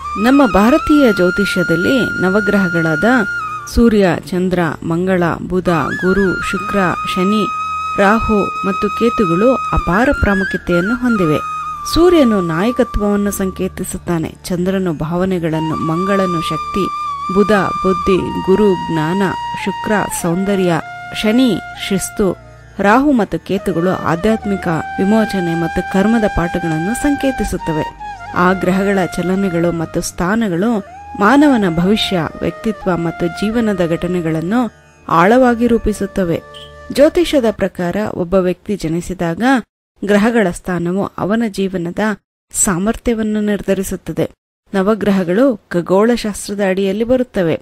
ನಮ್ಮ ಭಾರತೀಯ ಜ್ಯೋತಿಷ್ಯದಲ್ಲಿ ನವಗ್ರಹಗಳಾದ ಸೂರ್ಯ, ಚಂದ್ರ, ಮಂಗಳ, ಬುಧ, ಗುರು, ಶುಕ್ರ, ಶನಿ, ರಾಹು ಮತ್ತು ಕೇತುಗಳು ಅಪಾರ ಪ್ರಾಮುಖ್ಯತೆಯನ್ನು ಹೊಂದಿವೆ. ಸೂರ್ಯನು ನಾಯಕತ್ವವನ್ನು ಸಂಕೇತಿಸುತ್ತಾನೆ, ಚಂದ್ರನು ಭಾವನೆಗಳನ್ನು, ಮಂಗಳನು ಶಕ್ತಿ, ಬುಧ ಬುದ್ಧಿ, ಗುರು ಜ್ಞಾನ, ಶುಕ್ರ ಸೌಂದರ್ಯ, ಶನಿ ಶಿಸ್ತು, ರಾಹು ಮತ್ತು ಕೇತುಗಳು ಆಧ್ಯಾತ್ಮಿಕ ವಿಮೋಚನೆ ಮತ್ತು ಕರ್ಮದ ಪಾಠಗಳನ್ನು ಸಂಕೇತಿಸುತ್ತವೆ. ಆ ಗ್ರಹಗಳ ಚಲನೆಗಳು ಮತ್ತು ಸ್ಥಾನಗಳು ಮಾನವನ ಭವಿಷ್ಯ, ವ್ಯಕ್ತಿತ್ವ ಮತ್ತು ಜೀವನದ ಘಟನೆಗಳನ್ನು ಆಳವಾಗಿ ರೂಪಿಸುತ್ತವೆ. ಜ್ಯೋತಿಷ್ಯದ ಪ್ರಕಾರ ಒಬ್ಬ ವ್ಯಕ್ತಿ ಜನಿಸಿದಾಗ ಗ್ರಹಗಳ ಸ್ಥಾನವು ಅವನ ಜೀವನದ ಸಾಮರ್ಥ್ಯವನ್ನು ನಿರ್ಧರಿಸುತ್ತದೆ. ನವಗ್ರಹಗಳು ಖಗೋಳಶಾಸ್ತ್ರದ ಅಡಿಯಲ್ಲಿ ಬರುತ್ತವೆ.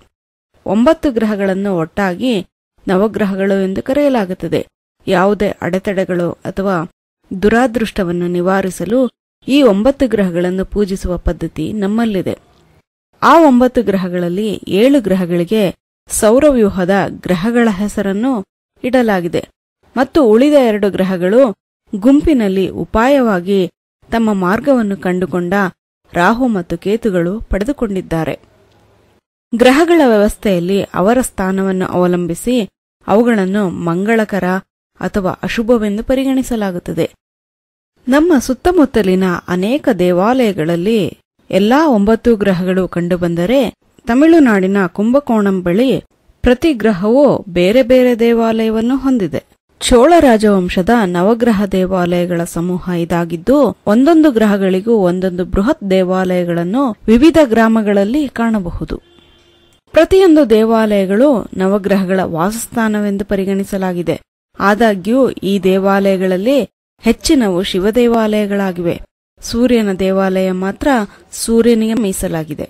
9 ಗ್ರಹಗಳನ್ನು ಒಟ್ಟಾಗಿ ನವಗ್ರಹಗಳು ಎಂದು ಕರೆಯಲಾಗುತ್ತದೆ. ಯಾವುದೇ ಅಡೆತಡೆಗಳು ಅಥವಾ ದುರಾದೃಷ್ಟವನ್ನು ನಿವಾರಿಸಲು ಈ 9 ಗ್ರಹಗಳನ್ನು ಪೂಜಿಸುವ ಪದ್ಧತಿ ನಮ್ಮಲ್ಲಿದೆ. ಆ 9 ಗ್ರಹಗಳಲ್ಲಿ 7 ಗ್ರಹಗಳಿಗೆ ಸೌರವ್ಯೂಹದ ಗ್ರಹಗಳ ಹೆಸರನ್ನು ಇಡಲಾಗಿದೆ ಮತ್ತು ಉಳಿದ 2 ಗ್ರಹಗಳು ಗುಂಪಿನಲ್ಲಿ ಉಪಾಯವಾಗಿ ತಮ್ಮ ಮಾರ್ಗವನ್ನು ಕಂಡುಕೊಂಡ ರಾಹು ಮತ್ತು ಕೇತುಗಳು ಪಡೆದುಕೊಂಡಿದ್ದಾರೆ. ಗ್ರಹಗಳ ವ್ಯವಸ್ಥೆಯಲ್ಲಿ ಅವರ ಸ್ಥಾನವನ್ನು ಅವಲಂಬಿಸಿ ಅವುಗಳನ್ನು ಮಂಗಳಕರ ಅಥವಾ ಅಶುಭವೆಂದು ಪರಿಗಣಿಸಲಾಗುತ್ತದೆ. ನಮ್ಮ ಸುತ್ತಮುತ್ತಲಿನ ಅನೇಕ ದೇವಾಲಯಗಳಲ್ಲಿ ಎಲ್ಲಾ 9 ಗ್ರಹಗಳು ಕಂಡುಬಂದರೆ, ತಮಿಳುನಾಡಿನ ಕುಂಭಕೋಣಂ ಬಳಿ ಪ್ರತಿ ಗ್ರಹವೂ ಬೇರೆ ಬೇರೆ ದೇವಾಲಯವನ್ನು ಹೊಂದಿದೆ. ಚೋಳ ರಾಜವಂಶದ ನವಗ್ರಹ ದೇವಾಲಯಗಳ ಸಮೂಹ ಇದಾಗಿದ್ದು, ಒಂದೊಂದು ಗ್ರಹಗಳಿಗೂ ಒಂದೊಂದು ಬೃಹತ್ ದೇವಾಲಯಗಳನ್ನು ವಿವಿಧ ಗ್ರಾಮಗಳಲ್ಲಿ ಕಾಣಬಹುದು. ಪ್ರತಿಯೊಂದು ದೇವಾಲಯಗಳು ನವಗ್ರಹಗಳ ವಾಸಸ್ಥಾನವೆಂದು ಪರಿಗಣಿಸಲಾಗಿದೆ. ಆದಾಗ್ಯೂ ಈ ದೇವಾಲಯಗಳಲ್ಲಿ ಹೆಚ್ಚಿನವು ಶಿವದೇವಾಲಯಗಳಾಗಿವೆ. ಸೂರ್ಯನ ದೇವಾಲಯ ಮಾತ್ರ ಸೂರ್ಯನಿಗೆ ಮೀಸಲಾಗಿದೆ.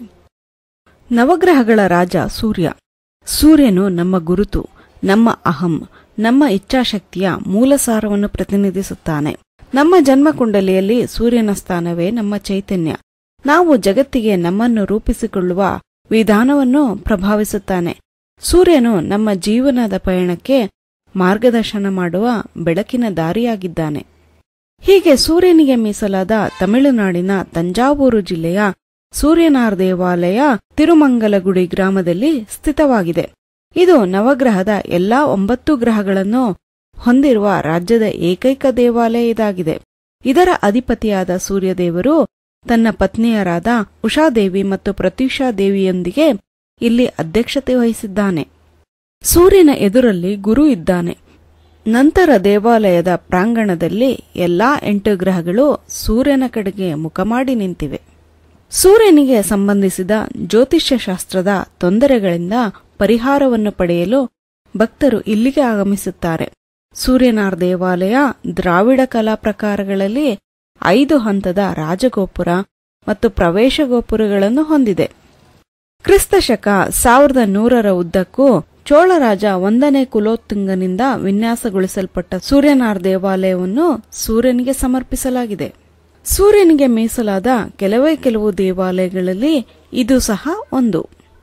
ನವಗ್ರಹಗಳ ರಾಜ ಸೂರ್ಯ. ಸೂರ್ಯನು ನಮ್ಮ ಗುರುತು, ನಮ್ಮ ಅಹಂ, ನಮ್ಮ ಇಚ್ಛಾಶಕ್ತಿಯ ಮೂಲಸಾರವನ್ನು ಪ್ರತಿನಿಧಿಸುತ್ತಾನೆ. ನಮ್ಮ ಜನ್ಮಕುಂಡಲಿಯಲ್ಲಿ ಸೂರ್ಯನ ಸ್ಥಾನವೇ ನಮ್ಮ ಚೈತನ್ಯ. ನಾವು ಜಗತ್ತಿಗೆ ನಮ್ಮನ್ನು ರೂಪಿಸಿಕೊಳ್ಳುವ ವಿಧಾನವನ್ನು ಪ್ರಭಾವಿಸುತ್ತಾನೆ. ಸೂರ್ಯನು ನಮ್ಮ ಜೀವನದ ಪಯಣಕ್ಕೆ ಮಾರ್ಗದರ್ಶನ ಮಾಡುವ ಬೆಳಕಿನ ದಾರಿಯಾಗಿದ್ದಾನೆ. ಹೀಗೆ ಸೂರ್ಯನಿಗೆ ಮೀಸಲಾದ ತಮಿಳುನಾಡಿನ ತಂಜಾವೂರು ಜಿಲ್ಲೆಯ ಸೂರ್ಯನಾರ್ ದೇವಾಲಯ ತಿರುಮಂಗಲಗುಡಿ ಗ್ರಾಮದಲ್ಲಿ ಸ್ಥಿತವಾಗಿದೆ. ಇದು ನವಗ್ರಹದ ಎಲ್ಲಾ 9 ಗ್ರಹಗಳನ್ನು ಹೊಂದಿರುವ ರಾಜ್ಯದ ಏಕೈಕ ದೇವಾಲಯ ಇದಾಗಿದೆ. ಇದರ ಅಧಿಪತಿಯಾದ ಸೂರ್ಯದೇವರು ತನ್ನ ಪತ್ನಿಯರಾದ ಉಷಾದೇವಿ ಮತ್ತು ಪ್ರತ್ಯೂಷಾ ದೇವಿಯೊಂದಿಗೆ ಇಲ್ಲಿ ಅಧ್ಯಕ್ಷತೆ ವಹಿಸಿದ್ದಾನೆ. ಸೂರ್ಯನ ಎದುರಲ್ಲಿ ಗುರು ಇದ್ದಾನೆ. ನಂತರ ದೇವಾಲಯದ ಪ್ರಾಂಗಣದಲ್ಲಿ ಎಲ್ಲಾ 8 ಗ್ರಹಗಳು ಸೂರ್ಯನ ಕಡೆಗೆ ಮುಖ ಮಾಡಿ ನಿಂತಿವೆ. ಸೂರ್ಯನಿಗೆ ಸಂಬಂಧಿಸಿದ ಜ್ಯೋತಿಷ್ಯ ಶಾಸ್ತ್ರದ ತೊಂದರೆಗಳಿಂದ ಪರಿಹಾರವನ್ನು ಪಡೆಯಲು ಭಕ್ತರು ಇಲ್ಲಿಗೆ ಆಗಮಿಸುತ್ತಾರೆ. ಸೂರ್ಯನಾರ್ ದೇವಾಲಯ ದ್ರಾವಿಡ ಕಲಾ ಪ್ರಕಾರಗಳಲ್ಲಿ 5 ಹಂತದ ರಾಜಗೋಪುರ ಮತ್ತು ಪ್ರವೇಶ ಗೋಪುರಗಳನ್ನು ಹೊಂದಿದೆ. ಕ್ರಿಸ್ತಶಕ 1100ರ ಉದ್ದಕ್ಕೂ ಚೋಳರಾಜ 1ನೇ ಕುಲೋತ್ತುಂಗನಿಂದ ವಿನ್ಯಾಸಗೊಳಿಸಲ್ಪಟ್ಟ ಸೂರ್ಯನಾರ್ ದೇವಾಲಯವನ್ನು ಸೂರ್ಯನಿಗೆ ಸಮರ್ಪಿಸಲಾಗಿದೆ. ಸೂರ್ಯನಿಗೆ ಮೀಸಲಾದ ಕೆಲವು ದೇವಾಲಯಗಳಲ್ಲಿ ಇದು ಸಹ ಒಂದು.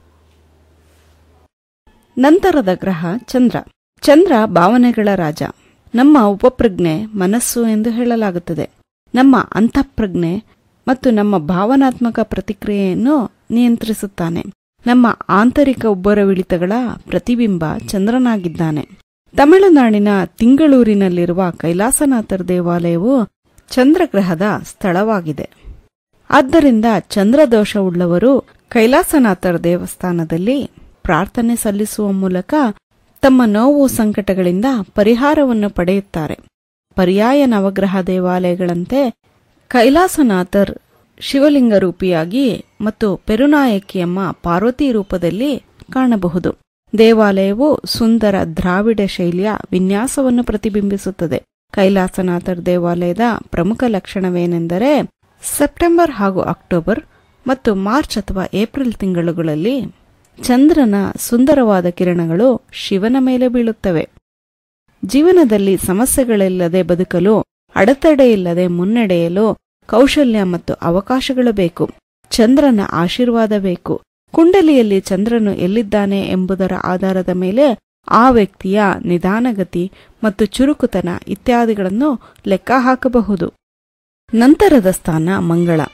ನಂತರದ ಗ್ರಹ ಚಂದ್ರ. ಚಂದ್ರ ಭಾವನೆಗಳ ರಾಜ. ನಮ್ಮ ಉಪಪ್ರಜ್ಞೆ ಮನಸ್ಸು ಎಂದು ಹೇಳಲಾಗುತ್ತದೆ. ನಮ್ಮ ಅಂತಃಪ್ರಜ್ಞೆ ಮತ್ತು ನಮ್ಮ ಭಾವನಾತ್ಮಕ ಪ್ರತಿಕ್ರಿಯೆಯನ್ನು ನಿಯಂತ್ರಿಸುತ್ತಾನೆ. ನಮ್ಮ ಆಂತರಿಕ ಉಬ್ಬರವಿಳಿತಗಳ ಪ್ರತಿಬಿಂಬ ಚಂದ್ರನಾಗಿದ್ದಾನೆ. ತಮಿಳುನಾಡಿನ ತಿಂಗಳೂರಿನಲ್ಲಿರುವ ಕೈಲಾಸನಾಥರ್ ದೇವಾಲಯವು ಚಂದ್ರಗ್ರಹದ ಸ್ಥಳವಾಗಿದೆ. ಆದ್ದರಿಂದ ಚಂದ್ರದೋಷವುಳ್ಳವರು ಕೈಲಾಸನಾಥರ್ ದೇವಸ್ಥಾನದಲ್ಲಿ ಪ್ರಾರ್ಥನೆ ಸಲ್ಲಿಸುವ ಮೂಲಕ ತಮ್ಮ ನೋವು ಸಂಕಟಗಳಿಂದ ಪರಿಹಾರವನ್ನು ಪಡೆಯುತ್ತಾರೆ. ಪರ್ಯಾಯ ನವಗ್ರಹ ದೇವಾಲಯಗಳಂತೆ ಕೈಲಾಸನಾಥರ್ ಶಿವಲಿಂಗ ರೂಪಿಯಾಗಿ ಮತ್ತು ಪೆರುನಾಯಕಿಯಮ್ಮ ಪಾರ್ವತಿ ರೂಪದಲ್ಲಿ ಕಾಣಬಹುದು. ದೇವಾಲಯವು ಸುಂದರ ದ್ರಾವಿಡ ಶೈಲಿಯ ವಿನ್ಯಾಸವನ್ನು ಪ್ರತಿಬಿಂಬಿಸುತ್ತದೆ. ಕೈಲಾಸನಾಥರ್ ದೇವಾಲಯದ ಪ್ರಮುಖ ಲಕ್ಷಣವೇನೆಂದರೆ, ಸೆಪ್ಟೆಂಬರ್ ಹಾಗೂ ಅಕ್ಟೋಬರ್ ಮತ್ತು ಮಾರ್ಚ್ ಅಥವಾ ಏಪ್ರಿಲ್ ತಿಂಗಳುಗಳಲ್ಲಿ ಚಂದ್ರನ ಸುಂದರವಾದ ಕಿರಣಗಳು ಶಿವನ ಮೇಲೆ ಬೀಳುತ್ತವೆ. ಜೀವನದಲ್ಲಿ ಸಮಸ್ಯೆಗಳಿಲ್ಲದೆ ಬದುಕಲು, ಅಡೆತಡೆಯಿಲ್ಲದೆ ಮುನ್ನಡೆಯಲು ಕೌಶಲ್ಯ ಮತ್ತು ಅವಕಾಶಗಳು ಬೇಕು. ಚಂದ್ರನ ಆಶೀರ್ವಾದ ಬೇಕು. ಕುಂಡಲಿಯಲ್ಲಿ ಚಂದ್ರನು ಎಲ್ಲಿದ್ದಾನೆ ಎಂಬುದರ ಆಧಾರದ ಮೇಲೆ ಆ ವ್ಯಕ್ತಿಯ ನಿಧಾನಗತಿ ಮತ್ತು ಚುರುಕುತನ ಇತ್ಯಾದಿಗಳನ್ನು ಲೆಕ್ಕ ಹಾಕಬಹುದು. ನಂತರದ ಸ್ಥಾನ ಮಂಗಳ.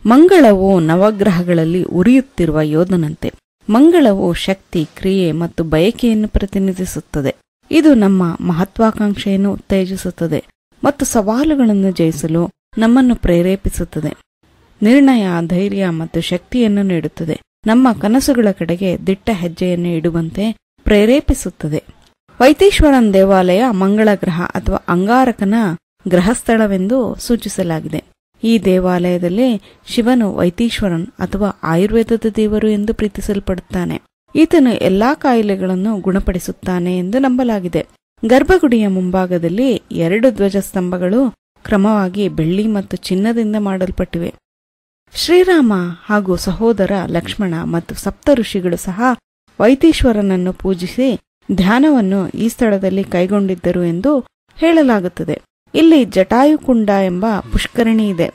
ಮಂಗಳವು ನವಗ್ರಹಗಳಲ್ಲಿ ಉರಿಯುತ್ತಿರುವ ಯೋಧನಂತೆ. ಮಂಗಳವು ಶಕ್ತಿ, ಕ್ರಿಯೆ ಮತ್ತು ಬಯಕೆಯನ್ನು ಪ್ರತಿನಿಧಿಸುತ್ತದೆ. ಇದು ನಮ್ಮ ಮಹತ್ವಾಕಾಂಕ್ಷೆಯನ್ನು ಉತ್ತೇಜಿಸುತ್ತದೆ ಮತ್ತು ಸವಾಲುಗಳನ್ನು ಜಯಿಸಲು ನಮ್ಮನ್ನು ಪ್ರೇರೇಪಿಸುತ್ತದೆ. ನಿರ್ಣಯ, ಧೈರ್ಯ ಮತ್ತು ಶಕ್ತಿಯನ್ನು ನೀಡುತ್ತದೆ. ನಮ್ಮ ಕನಸುಗಳ ಕಡೆಗೆ ದಿಟ್ಟ ಹೆಜ್ಜೆಯನ್ನು ಇಡುವಂತೆ ಪ್ರೇರೇಪಿಸುತ್ತದೆ. ವೈತೀಶ್ವರನ್ ದೇವಾಲಯ ಮಂಗಳ ಗ್ರಹ ಅಥವಾ ಅಂಗಾರಕನ ಗ್ರಹಸ್ಥಳವೆಂದು ಸೂಚಿಸಲಾಗಿದೆ. ಈ ದೇವಾಲಯದಲ್ಲಿ ಶಿವನು ವೈತೀಶ್ವರನ್ ಅಥವಾ ಆಯುರ್ವೇದದ ದೇವರು ಎಂದು ಪ್ರೀತಿಸಲ್ಪಡುತ್ತಾನೆ. ಈತನು ಎಲ್ಲಾ ಕಾಯಿಲೆಗಳನ್ನು ಗುಣಪಡಿಸುತ್ತಾನೆ ಎಂದು ನಂಬಲಾಗಿದೆ. ಗರ್ಭಗುಡಿಯ ಮುಂಭಾಗದಲ್ಲಿ 2 ಧ್ವಜಸ್ತಂಭಗಳು ಕ್ರಮವಾಗಿ ಬೆಳ್ಳಿ ಮತ್ತು ಚಿನ್ನದಿಂದ ಮಾಡಲ್ಪಟ್ಟಿವೆ. ಶ್ರೀರಾಮ ಹಾಗೂ ಸಹೋದರ ಲಕ್ಷ್ಮಣ ಮತ್ತು ಸಪ್ತ ಋಷಿಗಳು ಸಹ ವೈತೀಶ್ವರನನ್ನು ಪೂಜಿಸಿ ಧ್ಯಾನವನ್ನು ಈ ಸ್ಥಳದಲ್ಲಿ ಕೈಗೊಂಡಿದ್ದರು ಎಂದು ಹೇಳಲಾಗುತ್ತದೆ. ಇಲ್ಲಿ ಜಟಾಯುಕುಂಡ ಎಂಬ ಪುಷ್ಕರಣಿ ಇದೆ.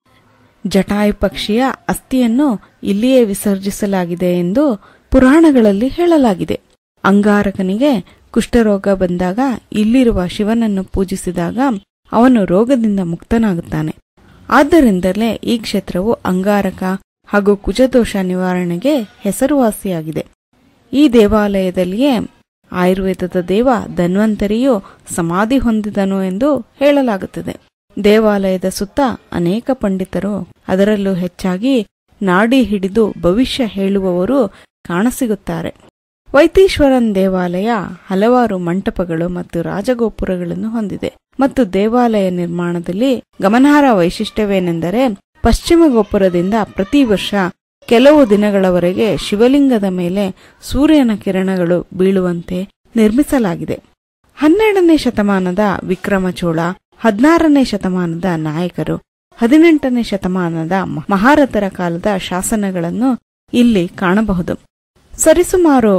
ಜಟಾಯು ಪಕ್ಷಿಯ ಅಸ್ಥಿಯನ್ನು ಇಲ್ಲಿಯೇ ವಿಸರ್ಜಿಸಲಾಗಿದೆ ಎಂದು ಪುರಾಣಗಳಲ್ಲಿ ಹೇಳಲಾಗಿದೆ. ಅಂಗಾರಕನಿಗೆ ಕುಷ್ಠರೋಗ ಬಂದಾಗ ಇಲ್ಲಿರುವ ಶಿವನನ್ನು ಪೂಜಿಸಿದಾಗ ಅವನು ರೋಗದಿಂದ ಮುಕ್ತನಾಗುತ್ತಾನೆ. ಆದ್ದರಿಂದಲೇ ಈ ಕ್ಷೇತ್ರವು ಅಂಗಾರಕ ಹಾಗೂ ಕುಜದೋಷ ನಿವಾರಣೆಗೆ ಹೆಸರುವಾಸಿಯಾಗಿದೆ. ಈ ದೇವಾಲಯದಲ್ಲಿಯೇ ಆಯುರ್ವೇದದ ದೇವ ಧನ್ವಂತರಿಯು ಸಮಾಧಿ ಹೊಂದಿದನು ಎಂದು ಹೇಳಲಾಗುತ್ತದೆ. ದೇವಾಲಯದ ಸುತ್ತ ಅನೇಕ ಪಂಡಿತರು, ಅದರಲ್ಲೂ ಹೆಚ್ಚಾಗಿ ನಾಡಿ ಹಿಡಿದು ಭವಿಷ್ಯ ಹೇಳುವವರು ಕಾಣಸಿಗುತ್ತಾರೆ. ವೈತೀಶ್ವರನ್ ದೇವಾಲಯ ಹಲವಾರು ಮಂಟಪಗಳು ಮತ್ತು ರಾಜಗೋಪುರಗಳನ್ನು ಹೊಂದಿದೆ ಮತ್ತು ದೇವಾಲಯ ನಿರ್ಮಾಣದಲ್ಲಿ ಗಮನಾರ್ಹ ವೈಶಿಷ್ಟ್ಯವೇನೆಂದರೆ ಪಶ್ಚಿಮ ಗೋಪುರದಿಂದ ಪ್ರತಿ ವರ್ಷ ಕೆಲವು ದಿನಗಳವರೆಗೆ ಶಿವಲಿಂಗದ ಮೇಲೆ ಸೂರ್ಯನ ಕಿರಣಗಳು ಬೀಳುವಂತೆ ನಿರ್ಮಿಸಲಾಗಿದೆ. 12ನೇ ಶತಮಾನದ ವಿಕ್ರಮಚೋಳ, 16ನೇ ಶತಮಾನದ ನಾಯಕರು, 18ನೇ ಶತಮಾನದ ಮಹಾರಥರ ಕಾಲದ ಶಾಸನಗಳನ್ನು ಇಲ್ಲಿ ಕಾಣಬಹುದು. ಸರಿಸುಮಾರು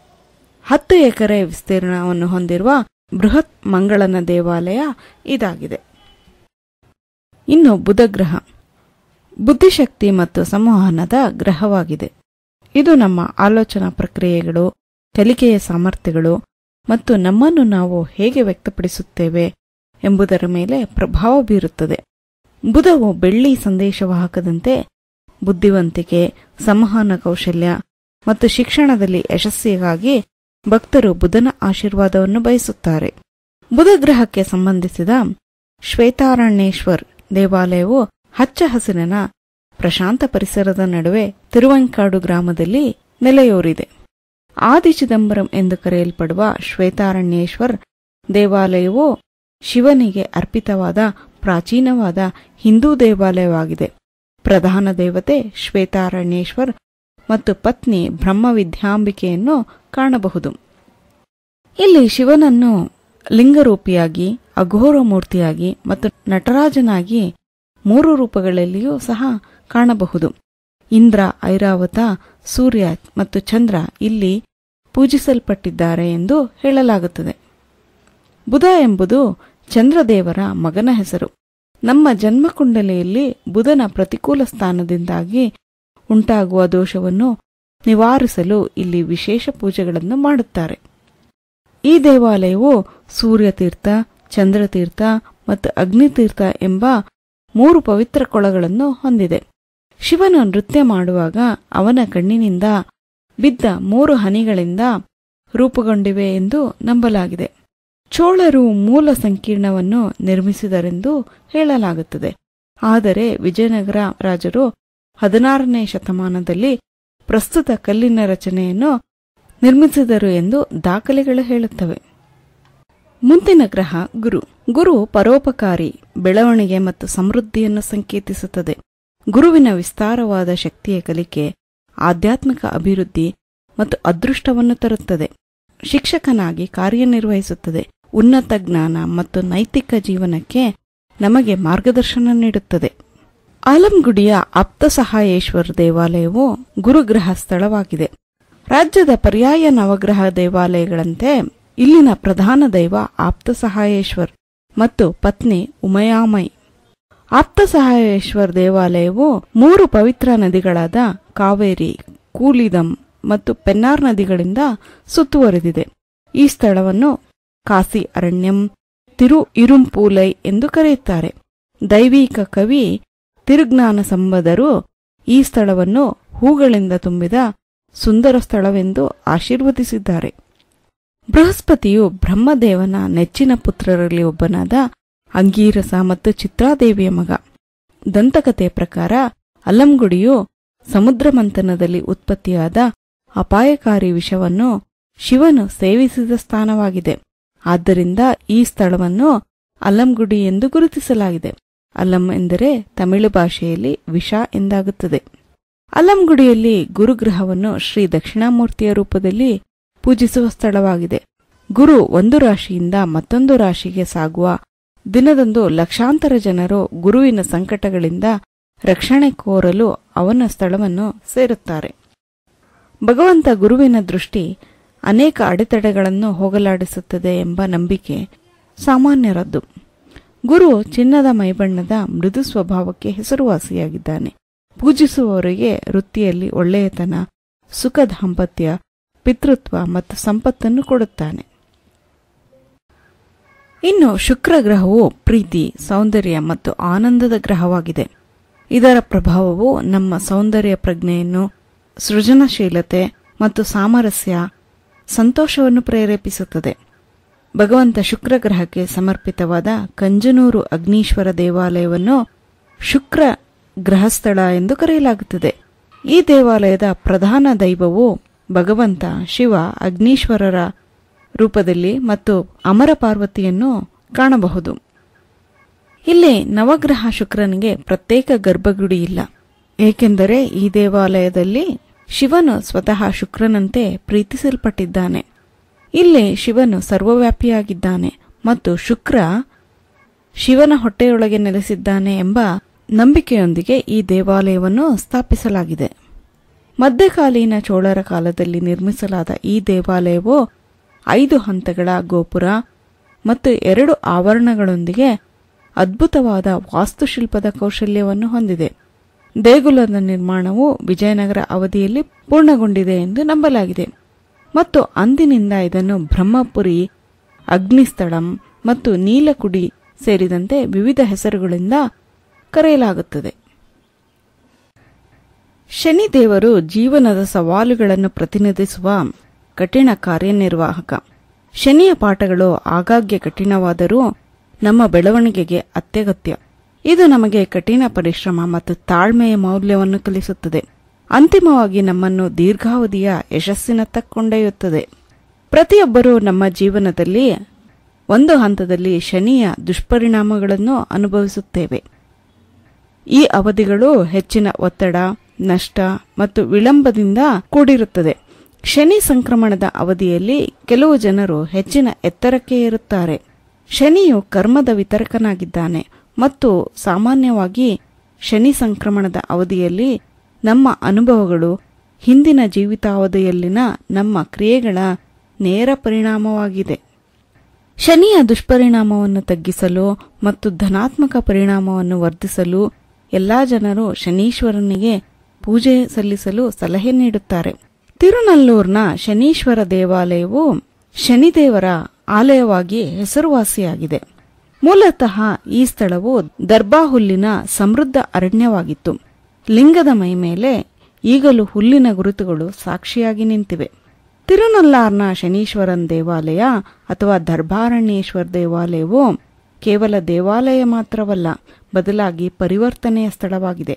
10 ಎಕರೆ ವಿಸ್ತೀರ್ಣವನ್ನು ಹೊಂದಿರುವ ಬೃಹತ್ ಮಂಗಳನ ದೇವಾಲಯ ಇದಾಗಿದೆ. ಇನ್ನು ಬುಧಗ್ರಹ ಬುದ್ಧಿಶಕ್ತಿ ಮತ್ತು ಸಂವಹನದ ಗ್ರಹವಾಗಿದೆ. ಇದು ನಮ್ಮ ಆಲೋಚನಾ ಪ್ರಕ್ರಿಯೆಗಳು, ಕಲಿಕೆಯ ಸಾಮರ್ಥ್ಯಗಳು ಮತ್ತು ನಮ್ಮನ್ನು ನಾವು ಹೇಗೆ ವ್ಯಕ್ತಪಡಿಸುತ್ತೇವೆ ಎಂಬುದರ ಮೇಲೆ ಪ್ರಭಾವ ಬೀರುತ್ತದೆ. ಬುಧವು ಬೆಳ್ಳಿ ಸಂದೇಶವಾಹಕದಂತೆ ಬುದ್ಧಿವಂತಿಕೆ, ಸಂವಹನ ಕೌಶಲ್ಯ ಮತ್ತು ಶಿಕ್ಷಣದಲ್ಲಿ ಯಶಸ್ಸಿಗಾಗಿ ಭಕ್ತರು ಬುಧನ ಆಶೀರ್ವಾದವನ್ನು ಬಯಸುತ್ತಾರೆ. ಬುಧಗ್ರಹಕ್ಕೆ ಸಂಬಂಧಿಸಿದ ಶ್ವೇತಾರಣ್ಯೇಶ್ವರ್ ದೇವಾಲಯವು ಹಚ್ಚ ಹಸಿರಿನ ಪ್ರಶಾಂತ ಪರಿಸರದ ನಡುವೆ ತಿರುವಂಕಾಡು ಗ್ರಾಮದಲ್ಲಿ ನೆಲೆಯೂರಿದೆ. ಆದಿ ಚಿದಂಬರಂ ಎಂದು ಕರೆಯಲ್ಪಡುವ ಶ್ವೇತಾರಣ್ಯೇಶ್ವರ್ ದೇವಾಲಯವು ಶಿವನಿಗೆ ಅರ್ಪಿತವಾದ ಪ್ರಾಚೀನವಾದ ಹಿಂದೂ ದೇವಾಲಯವಾಗಿದೆ. ಪ್ರಧಾನ ದೇವತೆ ಶ್ವೇತಾರಣ್ಯೇಶ್ವರ್ ಮತ್ತು ಪತ್ನಿ ಬ್ರಹ್ಮವಿದ್ಯಾಂಬಿಕೆಯನ್ನು ಕಾಣಬಹುದು. ಇಲ್ಲಿ ಶಿವನನ್ನು ಲಿಂಗರೂಪಿಯಾಗಿ, ಅಘೋರ ಮೂರ್ತಿಯಾಗಿ ಮತ್ತು ನಟರಾಜನಾಗಿ 3 ರೂಪಗಳಲ್ಲಿಯೂ ಸಹ ಕಾಣಬಹುದು. ಇಂದ್ರ, ಐರಾವತ, ಸೂರ್ಯ ಮತ್ತು ಚಂದ್ರ ಇಲ್ಲಿ ಪೂಜಿಸಲ್ಪಟ್ಟಿದ್ದಾರೆ ಎಂದು ಹೇಳಲಾಗುತ್ತದೆ. ಬುಧ ಎಂಬುದು ಚಂದ್ರದೇವರ ಮಗನ ಹೆಸರು. ನಮ್ಮ ಜನ್ಮಕುಂಡಲಿಯಲ್ಲಿ ಬುಧನ ಪ್ರತಿಕೂಲ ಸ್ಥಾನದಿಂದಾಗಿ ಉಂಟಾಗುವ ದೋಷವನ್ನು ನಿವಾರಿಸಲು ಇಲ್ಲಿ ವಿಶೇಷ ಪೂಜೆಗಳನ್ನು ಮಾಡುತ್ತಾರೆ. ಈ ದೇವಾಲಯವು ಸೂರ್ಯತೀರ್ಥ, ಚಂದ್ರತೀರ್ಥ ಮತ್ತು ಅಗ್ನಿತೀರ್ಥ ಎಂಬ 3 ಪವಿತ್ರ ಕೊಳಗಳನ್ನು ಹೊಂದಿದೆ. ಶಿವನು ನೃತ್ಯ ಮಾಡುವಾಗ ಅವನ ಕಣ್ಣಿನಿಂದ ಬಿದ್ದ 3 ಹನಿಗಳಿಂದ ರೂಪುಗೊಂಡಿವೆ ಎಂದು ನಂಬಲಾಗಿದೆ. ಚೋಳರು ಮೂಲ ಸಂಕೀರ್ಣವನ್ನು ನಿರ್ಮಿಸಿದರೆಂದು ಹೇಳಲಾಗುತ್ತದೆ. ಆದರೆ ವಿಜಯನಗರ ರಾಜರು 16ನೇ ಶತಮಾನದಲ್ಲಿ ಪ್ರಸ್ತುತ ಕಲ್ಲಿನ ರಚನೆಯನ್ನು ನಿರ್ಮಿಸಿದರು ಎಂದು ದಾಖಲೆಗಳು ಹೇಳುತ್ತವೆ. ಮುಂದಿನ ಗ್ರಹ ಗುರು. ಗುರು ಪರೋಪಕಾರಿ, ಬೆಳವಣಿಗೆ ಮತ್ತು ಸಮೃದ್ಧಿಯನ್ನು ಸಂಕೇತಿಸುತ್ತದೆ. ಗುರುವಿನ ವಿಸ್ತಾರವಾದ ಶಕ್ತಿಯ ಕಲಿಕೆ, ಆಧ್ಯಾತ್ಮಿಕ ಅಭಿವೃದ್ಧಿ ಮತ್ತು ಅದೃಷ್ಟವನ್ನು ತರುತ್ತದೆ. ಶಿಕ್ಷಕನಾಗಿ ಕಾರ್ಯನಿರ್ವಹಿಸುತ್ತದೆ. ಉನ್ನತ ಜ್ಞಾನ ಮತ್ತು ನೈತಿಕ ಜೀವನಕ್ಕೆ ನಮಗೆ ಮಾರ್ಗದರ್ಶನ ನೀಡುತ್ತದೆ. ಆಲಂಗುಡಿಯ ಆಪ್ತಸಹಾಯೇಶ್ವರ ದೇವಾಲಯವು ಗುರುಗ್ರಹ ಸ್ಥಳವಾಗಿದೆ. ರಾಜ್ಯದ ಪರ್ಯಾಯ ನವಗ್ರಹ ದೇವಾಲಯಗಳಂತೆ ಇಲ್ಲಿನ ಪ್ರಧಾನ ದೈವ ಆಪ್ತಸಹಾಯೇಶ್ವರ್ ಮತ್ತು ಪತ್ನಿ ಉಮಯಾಮೈ. ಆಪ್ತಸಹಾಯೇಶ್ವರ್ ದೇವಾಲಯವು 3 ಪವಿತ್ರ ನದಿಗಳಾದ ಕಾವೇರಿ, ಕೂಲಿದಂ ಮತ್ತು ಪೆನ್ನಾರ್ ನದಿಗಳಿಂದ ಸುತ್ತುವರಿದಿದೆ. ಈ ಸ್ಥಳವನ್ನು ಕಾಸಿ ಅರಣ್ಯಂ, ತಿರು ಇರುಂಪೂಲೈ ಎಂದು ಕರೆಯುತ್ತಾರೆ. ದೈವಿಕ ಕವಿ ತಿರುಜ್ಞಾನ ಸಂಬದರು ಈ ಸ್ಥಳವನ್ನು ಹೂಗಳಿಂದ ತುಂಬಿದ ಸುಂದರ ಸ್ಥಳವೆಂದು ಆಶೀರ್ವದಿಸಿದ್ದಾರೆ. ಬೃಹಸ್ಪತಿಯು ಬ್ರಹ್ಮದೇವನ ನೆಚ್ಚಿನ ಪುತ್ರರಲ್ಲಿ ಒಬ್ಬನಾದ ಅಂಗೀರಸ ಮತ್ತು ಚಿತ್ರಾದೇವಿಯ ಮಗ. ದಂತಕಥೆಯ ಪ್ರಕಾರ ಅಲ್ಲಂಗುಡಿಯು ಸಮುದ್ರ ಮಂಥನದಲ್ಲಿ ಉತ್ಪತ್ತಿಯಾದ ಅಪಾಯಕಾರಿ ವಿಷವನ್ನು ಶಿವನು ಸೇವಿಸಿದ ಸ್ಥಾನವಾಗಿದೆ. ಆದ್ದರಿಂದ ಈ ಸ್ಥಳವನ್ನು ಅಲ್ಲಂಗುಡಿ ಎಂದು ಗುರುತಿಸಲಾಗಿದೆ. ಅಲ್ಲಂ ಎಂದರೆ ತಮಿಳು ಭಾಷೆಯಲ್ಲಿ ವಿಷ ಎಂದಾಗುತ್ತದೆ. ಅಲ್ಲಂಗುಡಿಯಲ್ಲಿ ಗುರುಗ್ರಹವನ್ನು ಶ್ರೀ ದಕ್ಷಿಣಾಮೂರ್ತಿಯ ರೂಪದಲ್ಲಿ ಪೂಜಿಸುವ ಸ್ಥಳವಾಗಿದೆ. ಗುರು ಒಂದು ರಾಶಿಯಿಂದ ಮತ್ತೊಂದು ರಾಶಿಗೆ ಸಾಗುವ ದಿನದಂದು ಲಕ್ಷಾಂತರ ಜನರು ಗುರುವಿನ ಸಂಕಟಗಳಿಂದ ರಕ್ಷಣೆ ಕೋರಲು ಅವನ ಸ್ಥಳವನ್ನು ಸೇರುತ್ತಾರೆ. ಭಗವಂತ ಗುರುವಿನ ದೃಷ್ಟಿ ಅನೇಕ ಅಡೆತಡೆಗಳನ್ನು ಹೋಗಲಾಡಿಸುತ್ತದೆ ಎಂಬ ನಂಬಿಕೆ ಸಾಮಾನ್ಯರದ್ದು. ಗುರು ಚಿನ್ನದ ಮೈಬಣ್ಣದ ಮೃದು ಸ್ವಭಾವಕ್ಕೆ ಹೆಸರುವಾಸಿಯಾಗಿದ್ದಾನೆ. ಪೂಜಿಸುವವರಿಗೆ ವೃತ್ತಿಯಲ್ಲಿ ಒಳ್ಳೆಯತನ, ಸುಖ ದಾಂಪತ್ಯ, ಪಿತೃತ್ವ ಮತ್ತು ಸಂಪತ್ತನ್ನು ಕೊಡುತ್ತಾನೆ. ಇನ್ನು ಶುಕ್ರ ಗ್ರಹವು ಪ್ರೀತಿ, ಸೌಂದರ್ಯ ಮತ್ತು ಆನಂದದ ಗ್ರಹವಾಗಿದೆ. ಇದರ ಪ್ರಭಾವವು ನಮ್ಮ ಸೌಂದರ್ಯ ಪ್ರಜ್ಞೆಯನ್ನು, ಸೃಜನಶೀಲತೆ ಮತ್ತು ಸಾಮರಸ್ಯ, ಸಂತೋಷವನ್ನು ಪ್ರೇರೇಪಿಸುತ್ತದೆ. ಭಗವಂತ ಶುಕ್ರ ಗ್ರಹಕ್ಕೆ ಸಮರ್ಪಿತವಾದ ಕಂಜನೂರು ಅಗ್ನೀಶ್ವರ ದೇವಾಲಯವನ್ನು ಶುಕ್ರ ಗ್ರಹಸ್ಥಳ ಎಂದು ಕರೆಯಲಾಗುತ್ತದೆ. ಈ ದೇವಾಲಯದ ಪ್ರಧಾನ ದೈವವು ಭಗವಂತ ಶಿವ ಅಗ್ನೀಶ್ವರರ ರೂಪದಲ್ಲಿ ಮತ್ತು ಅಮರ ಪಾರ್ವತಿಯನ್ನು ಕಾಣಬಹುದು. ಇಲ್ಲಿ ನವಗ್ರಹ ಶುಕ್ರನಿಗೆ ಪ್ರತ್ಯೇಕ ಗರ್ಭಗುಡಿ ಇಲ್ಲ, ಏಕೆಂದರೆ ಈ ದೇವಾಲಯದಲ್ಲಿ ಶಿವನು ಸ್ವತಃ ಶುಕ್ರನಂತೆ ಪ್ರೀತಿಸಲ್ಪಟ್ಟಿದ್ದಾನೆ. ಇಲ್ಲಿ ಶಿವನು ಸರ್ವವ್ಯಾಪಿಯಾಗಿದ್ದಾನೆ ಮತ್ತು ಶುಕ್ರ ಶಿವನ ಹೊಟ್ಟೆಯೊಳಗೆ ನೆಲೆಸಿದ್ದಾನೆ ಎಂಬ ನಂಬಿಕೆಯೊಂದಿಗೆ ಈ ದೇವಾಲಯವನ್ನು ಸ್ಥಾಪಿಸಲಾಗಿದೆ. ಮಧ್ಯಕಾಲೀನ ಚೋಳರ ಕಾಲದಲ್ಲಿ ನಿರ್ಮಿಸಲಾದ ಈ ದೇವಾಲಯವು 5 ಹಂತಗಳ ಗೋಪುರ ಮತ್ತು 2 ಆವರಣಗಳೊಂದಿಗೆ ಅದ್ಭುತವಾದ ವಾಸ್ತುಶಿಲ್ಪದ ಕೌಶಲ್ಯವನ್ನು ಹೊಂದಿದೆ. ದೇಗುಲದ ನಿರ್ಮಾಣವು ವಿಜಯನಗರ ಅವಧಿಯಲ್ಲಿ ಪೂರ್ಣಗೊಂಡಿದೆ ಎಂದು ನಂಬಲಾಗಿದೆ ಮತ್ತು ಅಂದಿನಿಂದ ಇದನ್ನು ಬ್ರಹ್ಮಪುರಿ, ಅಗ್ನಿಸ್ಥಳಂ ಮತ್ತು ನೀಲಕುಡಿ ಸೇರಿದಂತೆ ವಿವಿಧ ಹೆಸರುಗಳಿಂದ ಕರೆಯಲಾಗುತ್ತದೆ. ಶನಿದೇವರು ಜೀವನದ ಸವಾಲುಗಳನ್ನು ಪ್ರತಿನಿಧಿಸುವ ಕಠಿಣ ಕಾರ್ಯನಿರ್ವಾಹಕ. ಶನಿಯ ಪಾಠಗಳು ಆಗಾಗ್ಗೆ ಕಠಿಣವಾದರೂ ನಮ್ಮ ಬೆಳವಣಿಗೆಗೆ ಅತ್ಯಗತ್ಯ. ಇದು ನಮಗೆ ಕಠಿಣ ಪರಿಶ್ರಮ ಮತ್ತು ತಾಳ್ಮೆಯ ಮೌಲ್ಯವನ್ನು ಕಲಿಸುತ್ತದೆ. ಅಂತಿಮವಾಗಿ ನಮ್ಮನ್ನು ದೀರ್ಘಾವಧಿಯ ಯಶಸ್ಸಿನತ್ತ ಕೊಂಡೊಯ್ಯುತ್ತದೆ. ಪ್ರತಿಯೊಬ್ಬರೂ ನಮ್ಮ ಜೀವನದಲ್ಲಿ ಒಂದು ಹಂತದಲ್ಲಿ ಶನಿಯ ದುಷ್ಪರಿಣಾಮಗಳನ್ನು ಅನುಭವಿಸುತ್ತೇವೆ. ಈ ಅವಧಿಗಳು ಹೆಚ್ಚಿನ ಒತ್ತಡ, ನಷ್ಟ ಮತ್ತು ವಿಳಂಬದಿಂದ ಕೂಡಿರುತ್ತದೆ. ಶನಿ ಸಂಕ್ರಮಣದ ಅವಧಿಯಲ್ಲಿ ಕೆಲವು ಜನರು ಹೆಚ್ಚಿನ ಎತ್ತರಕ್ಕೆ ಏರುತ್ತಾರೆ. ಶನಿಯು ಕರ್ಮದ ವಿತರಕನಾಗಿದ್ದಾನೆ ಮತ್ತು ಸಾಮಾನ್ಯವಾಗಿ ಶನಿ ಸಂಕ್ರಮಣದ ಅವಧಿಯಲ್ಲಿ ನಮ್ಮ ಅನುಭವಗಳು ಹಿಂದಿನ ಜೀವಿತಾವಧಿಯಲ್ಲಿನ ನಮ್ಮ ಕ್ರಿಯೆಗಳ ನೇರ ಪರಿಣಾಮವಾಗಿದೆ. ಶನಿಯ ದುಷ್ಪರಿಣಾಮವನ್ನು ತಗ್ಗಿಸಲು ಮತ್ತು ಧನಾತ್ಮಕ ಪರಿಣಾಮವನ್ನು ವರ್ಧಿಸಲು ಎಲ್ಲಾ ಜನರು ಶನೀಶ್ವರನಿಗೆ ಪೂಜೆ ಸಲ್ಲಿಸಲು ಸಲಹೆ ನೀಡುತ್ತಾರೆ. ತಿರುನಲ್ಲೂರ್ನ ಶನೀಶ್ವರ ದೇವಾಲಯವು ಶನಿದೇವರ ಆಲಯವಾಗಿ ಹೆಸರುವಾಸಿಯಾಗಿದೆ. ಮೂಲತಃ ಈ ಸ್ಥಳವು ದರ್ಬಾಹುಲ್ಲಿನ ಸಮೃದ್ಧ ಅರಣ್ಯವಾಗಿತ್ತು. ಲಿಂಗದ ಮೈಮೇಲೆ ಈಗಲೂ ಹುಲ್ಲಿನ ಗುರುತುಗಳು ಸಾಕ್ಷಿಯಾಗಿ ನಿಂತಿವೆ. ತಿರುನಲ್ಲಾರ್ನ ಶನೀಶ್ವರನ್ ದೇವಾಲಯ ಅಥವಾ ದರ್ಬಾರಣ್ಯೇಶ್ವರ ದೇವಾಲಯವು ಕೇವಲ ದೇವಾಲಯ ಮಾತ್ರವಲ್ಲ, ಬದಲಾಗಿ ಪರಿವರ್ತನೆಯ ಸ್ಥಳವಾಗಿದೆ.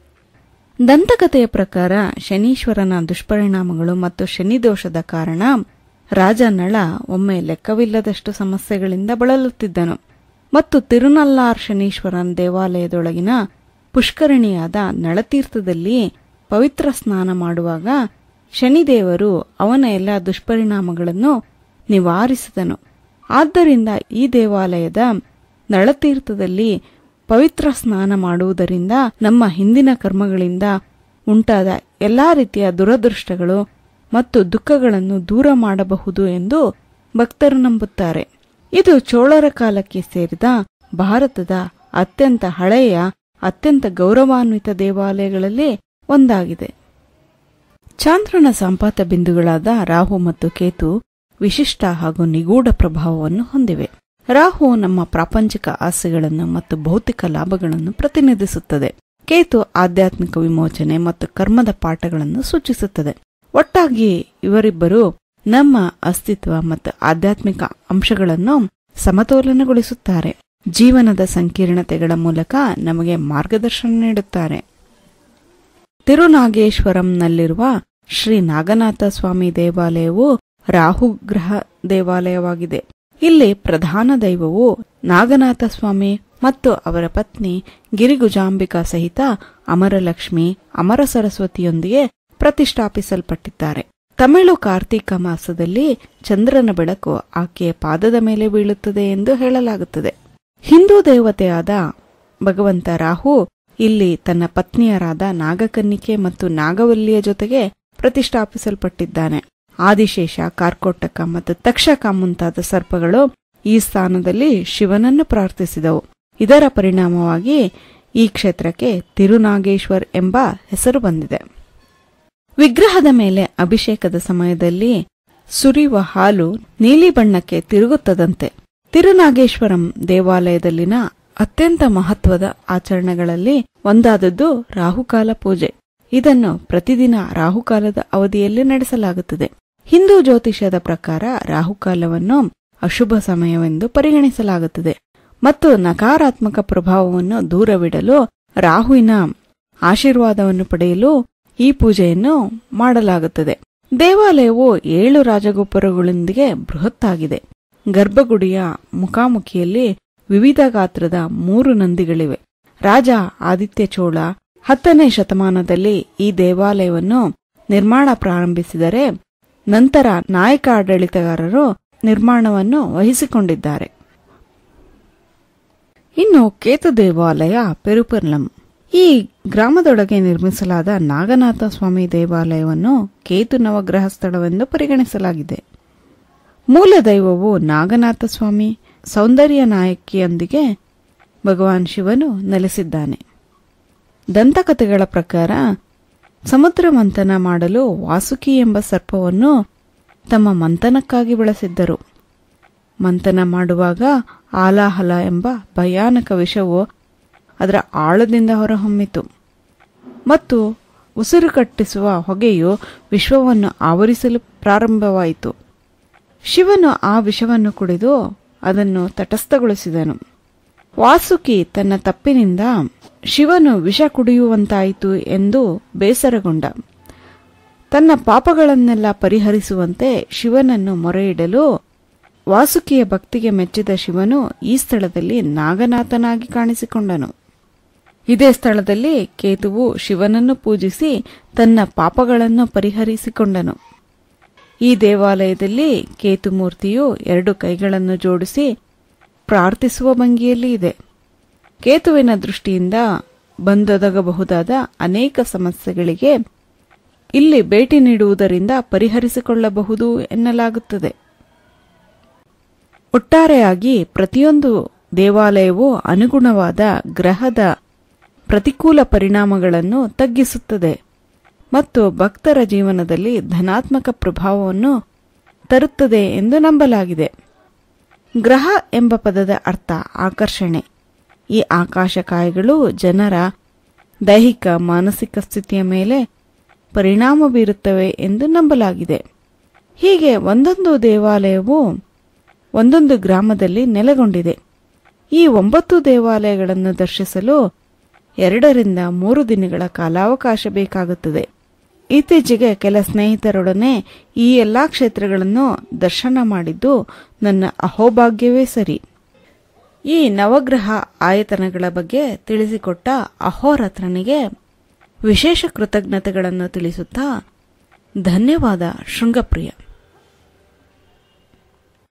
ದಂತಕಥೆಯ ಪ್ರಕಾರ ಶನೀಶ್ವರನ ದುಷ್ಪರಿಣಾಮಗಳು ಮತ್ತು ಶನಿದೋಷದ ಕಾರಣ ರಾಜ ನಳ ಒಮ್ಮೆ ಲೆಕ್ಕವಿಲ್ಲದಷ್ಟು ಸಮಸ್ಯೆಗಳಿಂದ ಬಳಲುತ್ತಿದ್ದನು ಮತ್ತು ತಿರುನಲ್ಲಾರ್ ಶನೀಶ್ವರನ್ ದೇವಾಲಯದೊಳಗಿನ ಪುಷ್ಕರಣಿಯಾದ ನಳತೀರ್ಥದಲ್ಲಿ ಪವಿತ್ರ ಸ್ನಾನ ಮಾಡುವಾಗ ಶನಿದೇವರು ಅವನ ಎಲ್ಲ ದುಷ್ಪರಿಣಾಮಗಳನ್ನು ನಿವಾರಿಸಿದನು. ಆದ್ದರಿಂದ ಈ ದೇವಾಲಯದ ನಳತೀರ್ಥದಲ್ಲಿ ಪವಿತ್ರ ಸ್ನಾನ ಮಾಡುವುದರಿಂದ ನಮ್ಮ ಹಿಂದಿನ ಕರ್ಮಗಳಿಂದ ಉಂಟಾದ ಎಲ್ಲಾ ರೀತಿಯ ದುರದೃಷ್ಟಗಳು ಮತ್ತು ದುಃಖಗಳನ್ನು ದೂರ ಮಾಡಬಹುದು ಎಂದು ಭಕ್ತರು ನಂಬುತ್ತಾರೆ. ಇದು ಚೋಳರ ಕಾಲಕ್ಕೆ ಸೇರಿದ ಭಾರತದ ಅತ್ಯಂತ ಹಳೆಯ, ಅತ್ಯಂತ ಗೌರವಾನ್ವಿತ ದೇವಾಲಯಗಳಲ್ಲಿ ಒಂದಾಗಿದೆ. ಚಾಂದ್ರನ ಸಂಪಾತ ಬಿಂದುಗಳಾದ ರಾಹು ಮತ್ತು ಕೇತು ವಿಶಿಷ್ಟ ಹಾಗೂ ನಿಗೂಢ ಪ್ರಭಾವವನ್ನು ಹೊಂದಿವೆ. ರಾಹು ನಮ್ಮ ಪ್ರಾಪಂಚಿಕ ಆಸೆಗಳನ್ನು ಮತ್ತು ಭೌತಿಕ ಲಾಭಗಳನ್ನು ಪ್ರತಿನಿಧಿಸುತ್ತದೆ. ಕೇತು ಆಧ್ಯಾತ್ಮಿಕ ವಿಮೋಚನೆ ಮತ್ತು ಕರ್ಮದ ಪಾಠಗಳನ್ನು ಸೂಚಿಸುತ್ತದೆ. ಒಟ್ಟಾಗಿ ಇವರಿಬ್ಬರು ನಮ್ಮ ಅಸ್ತಿತ್ವ ಮತ್ತು ಆಧ್ಯಾತ್ಮಿಕ ಅಂಶಗಳನ್ನು ಸಮತೋಲನಗೊಳಿಸುತ್ತಾರೆ. ಜೀವನದ ಸಂಕೀರ್ಣತೆಗಳ ಮೂಲಕ ನಮಗೆ ಮಾರ್ಗದರ್ಶನ ನೀಡುತ್ತಾರೆ. ತಿರುನಾಗೇಶ್ವರಂನಲ್ಲಿರುವ ಶ್ರೀ ನಾಗನಾಥ ಸ್ವಾಮಿ ದೇವಾಲಯವು ರಾಹುಗ್ರಹ ದೇವಾಲಯವಾಗಿದೆ. ಇಲ್ಲಿ ಪ್ರಧಾನ ದೈವವು ನಾಗನಾಥ ಸ್ವಾಮಿ ಮತ್ತು ಅವರ ಪತ್ನಿ ಗಿರಿಗುಜಾಂಬಿಕಾ ಸಹಿತ ಅಮರಲಕ್ಷ್ಮಿ, ಅಮರ ಸರಸ್ವತಿಯೊಂದಿಗೆ ಪ್ರತಿಷ್ಠಾಪಿಸಲ್ಪಟ್ಟಿದ್ದಾರೆ. ತಮಿಳು ಕಾರ್ತೀಕ ಮಾಸದಲ್ಲಿ ಚಂದ್ರನ ಬೆಳಕು ಆಕೆಯ ಪಾದದ ಮೇಲೆ ಬೀಳುತ್ತದೆ ಎಂದು ಹೇಳಲಾಗುತ್ತದೆ. ಹಿಂದೂ ದೇವತೆಯಾದ ಭಗವಂತ ರಾಹು ಇಲ್ಲಿ ತನ್ನ ಪತ್ನಿಯರಾದ ನಾಗಕನ್ನಿಕೆ ಮತ್ತು ನಾಗವಲ್ಲಿಯ ಜೊತೆಗೆ ಪ್ರತಿಷ್ಠಾಪಿಸಲ್ಪಟ್ಟಿದ್ದಾನೆ. ಆದಿಶೇಷ, ಕಾರ್ಕೋಟಕ ಮತ್ತು ತಕ್ಷಕ ಮುಂತಾದ ಸರ್ಪಗಳು ಈ ಸ್ಥಾನದಲ್ಲಿ ಶಿವನನ್ನು ಪ್ರಾರ್ಥಿಸಿದವು. ಇದರ ಪರಿಣಾಮವಾಗಿ ಈ ಕ್ಷೇತ್ರಕ್ಕೆ ತಿರುನಾಗೇಶ್ವರ್ ಎಂಬ ಹೆಸರು ಬಂದಿದೆ. ವಿಗ್ರಹದ ಮೇಲೆ ಅಭಿಷೇಕದ ಸಮಯದಲ್ಲಿ ಸುರಿಯುವ ಹಾಲು ನೀಲಿ ಬಣ್ಣಕ್ಕೆ ತಿರುಗುತ್ತದಂತೆ. ತಿರುನಾಗೇಶ್ವರಂ ದೇವಾಲಯದಲ್ಲಿನ ಅತ್ಯಂತ ಮಹತ್ವದ ಆಚರಣೆಗಳಲ್ಲಿ ಒಂದಾದದ್ದು ರಾಹುಕಾಲ ಪೂಜೆ. ಇದನ್ನು ಪ್ರತಿದಿನ ರಾಹುಕಾಲದ ಅವಧಿಯಲ್ಲಿ ನಡೆಸಲಾಗುತ್ತದೆ. ಹಿಂದೂ ಜ್ಯೋತಿಷ್ಯದ ಪ್ರಕಾರ ರಾಹುಕಾಲವನ್ನು ಅಶುಭ ಸಮಯವೆಂದು ಪರಿಗಣಿಸಲಾಗುತ್ತದೆ ಮತ್ತು ನಕಾರಾತ್ಮಕ ಪ್ರಭಾವವನ್ನು ದೂರವಿಡಲು ರಾಹುವಿನ ಆಶೀರ್ವಾದವನ್ನು ಪಡೆಯಲು ಈ ಪೂಜೆಯನ್ನು ಮಾಡಲಾಗುತ್ತದೆ. ದೇವಾಲಯವು 7 ರಾಜಗೋಪುರಗಳೊಂದಿಗೆ ಬೃಹತ್ತಾಗಿದೆ. ಗರ್ಭಗುಡಿಯ ಮುಖಾಮುಖಿಯಲ್ಲಿ ವಿವಿಧ ಗಾತ್ರದ 3 ನಂದಿಗಳಿವೆ. ರಾಜ ಆದಿತ್ಯ ಚೋಳ 10ನೇ ಶತಮಾನದಲ್ಲಿ ಈ ದೇವಾಲಯವನ್ನು ನಿರ್ಮಾಣ ಪ್ರಾರಂಭಿಸಿದರೆ ನಂತರ ನಾಯಕ ಆಡಳಿತಗಾರರು ನಿರ್ಮಾಣವನ್ನು ವಹಿಸಿಕೊಂಡಿದ್ದಾರೆ. ಇನ್ನು ಕೇತು ದೇವಾಲಯ ಪೆರುಪರ್ಲಂ. ಈ ಗ್ರಾಮದೊಳಗೆ ನಿರ್ಮಿಸಲಾದ ನಾಗನಾಥ ಸ್ವಾಮಿ ದೇವಾಲಯವನ್ನು ಕೇತು ನವಗ್ರಹ ಸ್ಥಳವೆಂದು ಪರಿಗಣಿಸಲಾಗಿದೆ. ಮೂಲ ದೈವವು ನಾಗನಾಥ ಸ್ವಾಮಿ, ಸೌಂದರ್ಯ ನಾಯಕಿಯೊಂದಿಗೆ ಭಗವಾನ್ ಶಿವನು ನೆಲೆಸಿದ್ದಾನೆ. ದಂತಕಥೆಗಳ ಪ್ರಕಾರ ಸಮುದ್ರ ಮಂಥನ ಮಾಡಲು ವಾಸುಕಿ ಎಂಬ ಸರ್ಪವನ್ನು ತಮ್ಮ ಮಂಥನಕ್ಕಾಗಿ ಬಳಸಿದ್ದರು. ಮಂಥನ ಮಾಡುವಾಗ ಆಲಾಹಲ ಎಂಬ ಭಯಾನಕ ವಿಷವು ಅದರ ಆಳದಿಂದ ಹೊರಹೊಮ್ಮಿತು ಮತ್ತು ಉಸಿರು ಕಟ್ಟಿಸುವ ಹೊಗೆಯು ವಿಶ್ವವನ್ನು ಆವರಿಸಲು ಪ್ರಾರಂಭವಾಯಿತು. ಶಿವನು ಆ ವಿಷವನ್ನು ಕುಡಿದು ಅದನ್ನು ತಟಸ್ಥಗೊಳಿಸಿದನು. ವಾಸುಕಿ ತನ್ನ ತಪ್ಪಿನಿಂದ ಶಿವನು ವಿಷ ಕುಡಿಯುವಂತಾಯಿತು ಎಂದು ಬೇಸರಗೊಂಡ. ತನ್ನ ಪಾಪಗಳನ್ನೆಲ್ಲ ಪರಿಹರಿಸುವಂತೆ ಶಿವನನ್ನು ಮೊರೆಯಿಡಲು ವಾಸುಕಿಯ ಭಕ್ತಿಗೆ ಮೆಚ್ಚಿದ ಶಿವನು ಈ ಸ್ಥಳದಲ್ಲಿ ನಾಗನಾಥನಾಗಿ ಕಾಣಿಸಿಕೊಂಡನು. ಇದೇ ಸ್ಥಳದಲ್ಲಿ ಕೇತುವು ಶಿವನನ್ನು ಪೂಜಿಸಿ ತನ್ನ ಪಾಪಗಳನ್ನು ಪರಿಹರಿಸಿಕೊಂಡನು. ಈ ದೇವಾಲಯದಲ್ಲಿ ಕೇತು ಮೂರ್ತಿಯು 2 ಕೈಗಳನ್ನು ಜೋಡಿಸಿ ಪ್ರಾರ್ಥಿಸುವ ಭಂಗಿಯಲ್ಲಿ ಇದೆ. ಕೇತುವಿನ ದೃಷ್ಟಿಯಿಂದ ಬಂದೊದಗಬಹುದಾದ ಅನೇಕ ಸಮಸ್ಯೆಗಳಿಗೆ ಇಲ್ಲಿ ಭೇಟಿ ನೀಡುವುದರಿಂದ ಪರಿಹರಿಸಿಕೊಳ್ಳಬಹುದು ಎನ್ನಲಾಗುತ್ತದೆ. ಒಟ್ಟಾರೆಯಾಗಿ ಪ್ರತಿಯೊಂದು ದೇವಾಲಯವೂ ಅನುಗುಣವಾದ ಗ್ರಹದ ಪ್ರತಿಕೂಲ ಪರಿಣಾಮಗಳನ್ನು ತಗ್ಗಿಸುತ್ತದೆ ಮತ್ತು ಭಕ್ತರ ಜೀವನದಲ್ಲಿ ಧನಾತ್ಮಕ ಪ್ರಭಾವವನ್ನು ತರುತ್ತದೆ ಎಂದು ನಂಬಲಾಗಿದೆ. ಗ್ರಹ ಎಂಬ ಪದದ ಅರ್ಥ ಆಕರ್ಷಣೆ. ಈ ಆಕಾಶಕಾಯಗಳು ಜನರ ದೈಹಿಕ ಮಾನಸಿಕ ಸ್ಥಿತಿಯ ಮೇಲೆ ಪರಿಣಾಮ ಬೀರುತ್ತವೆ ಎಂದು ನಂಬಲಾಗಿದೆ. ಹೀಗೆ ಒಂದೊಂದು ದೇವಾಲಯವು ಒಂದೊಂದು ಗ್ರಾಮದಲ್ಲಿ ನೆಲೆಗೊಂಡಿದೆ. ಈ 9 ದೇವಾಲಯಗಳನ್ನು ದರ್ಶಿಸಲು 2 ರಿಂದ 3 ದಿನಗಳ ಕಾಲಾವಕಾಶ ಬೇಕಾಗುತ್ತದೆ. ಇತ್ತೀಚೆಗೆ ಕೆಲ ಸ್ನೇಹಿತರೊಡನೆ ಈ ಎಲ್ಲಾ ಕ್ಷೇತ್ರಗಳನ್ನು ದರ್ಶನ ಮಾಡಿದ್ದು ನನ್ನ ಅಹೋಭಾಗ್ಯವೇ ಸರಿ. ಈ ನವಗ್ರಹ ಆಯತನಗಳ ಬಗ್ಗೆ ತಿಳಿಸಿಕೊಟ್ಟ ಅಹೋರಾತ್ರನಿಗೆ ವಿಶೇಷ ಕೃತಜ್ಞತೆಗಳನ್ನು ತಿಳಿಸುತ್ತಾ ಧನ್ಯವಾದ ಶೃಂಗಪ್ರಿಯ.